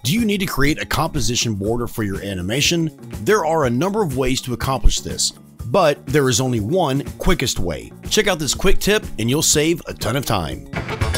Do you need to create a composition border for your animation? There are a number of ways to accomplish this, but there is only one quickest way. Check out this quick tip and you'll save a ton of time.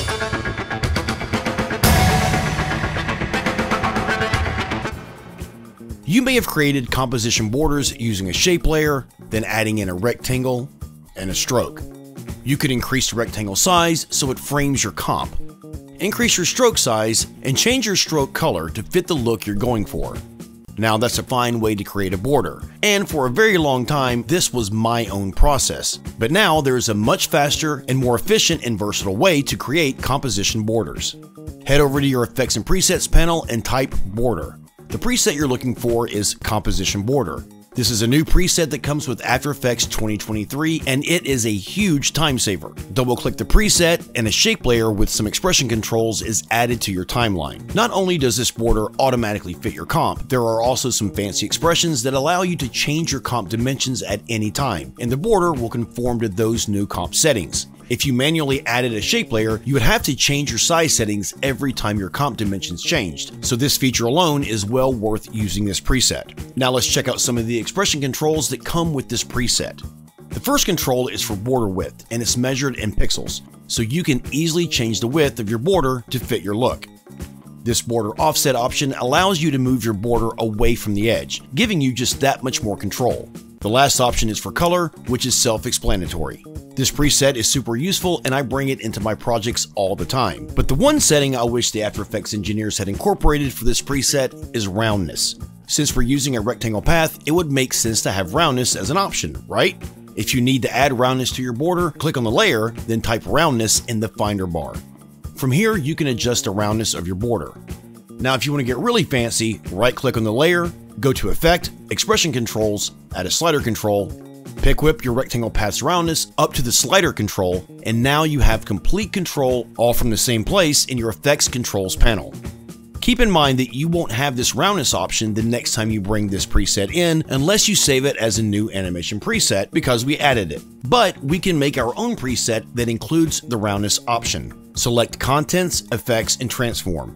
You may have created composition borders using a shape layer, then adding in a rectangle and a stroke. You could increase the rectangle size so it frames your comp. Increase your stroke size and change your stroke color to fit the look you're going for. Now that's a fine way to create a border, and for a very long time this was my own process. But now there is a much faster and more efficient and versatile way to create composition borders. Head over to your Effects and Presets panel and type Border. The preset you're looking for is Composition Border. This is a new preset that comes with After Effects 2023, and it is a huge time saver. Double-click the preset, and a shape layer with some expression controls is added to your timeline. Not only does this border automatically fit your comp, there are also some fancy expressions that allow you to change your comp dimensions at any time, and the border will conform to those new comp settings. If you manually added a shape layer, you would have to change your size settings every time your comp dimensions changed, so this feature alone is well worth using this preset. Now let's check out some of the expression controls that come with this preset. The first control is for border width, and it's measured in pixels, so you can easily change the width of your border to fit your look. This border offset option allows you to move your border away from the edge, giving you just that much more control. The last option is for color, which is self-explanatory. This preset is super useful and I bring it into my projects all the time. But the one setting I wish the After Effects engineers had incorporated for this preset is roundness. Since we're using a rectangle path, it would make sense to have roundness as an option, right? If you need to add roundness to your border, click on the layer, then type roundness in the finder bar. From here, you can adjust the roundness of your border. Now, if you want to get really fancy, right-click on the layer, go to Effect, Expression Controls, add a slider control, pick whip your rectangle path's roundness up to the slider control, and now you have complete control all from the same place in your Effects Controls panel. Keep in mind that you won't have this roundness option the next time you bring this preset in unless you save it as a new animation preset because we added it. But we can make our own preset that includes the roundness option. Select Contents, Effects, and Transform.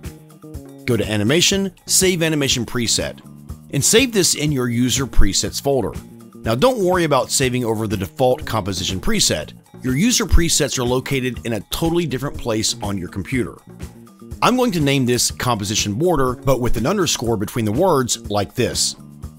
Go to Animation, Save Animation Preset, and save this in your User Presets folder. Now don't worry about saving over the default composition preset. Your user presets are located in a totally different place on your computer. I'm going to name this composition border, but with an underscore between the words like this.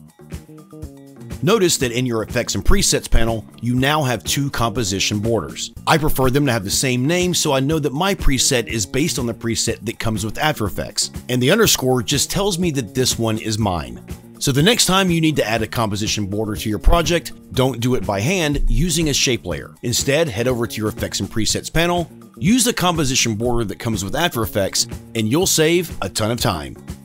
Notice that in your Effects and Presets panel, you now have two composition borders. I prefer them to have the same name so I know that my preset is based on the preset that comes with After Effects, and the underscore just tells me that this one is mine. So the next time you need to add a composition border to your project, don't do it by hand using a shape layer. Instead, head over to your Effects and Presets panel, use the composition border that comes with After Effects, and you'll save a ton of time.